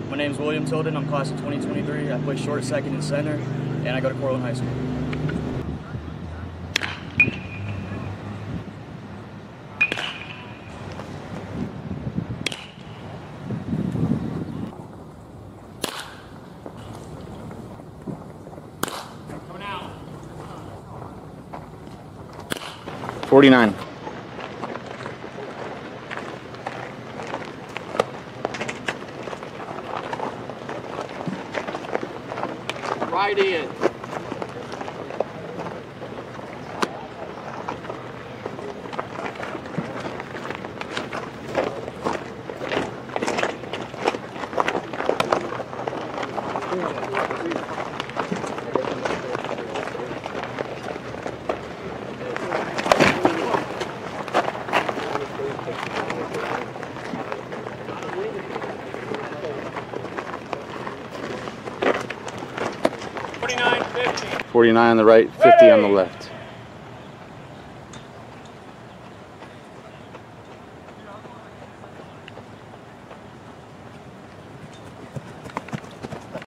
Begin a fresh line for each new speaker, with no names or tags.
My name is William Tilden. I'm class of 2023. I play short, second, and center, and I go to Cortland High School.
Coming out.
49.
Right in. $49.50.
49 on the right, 50 on the left.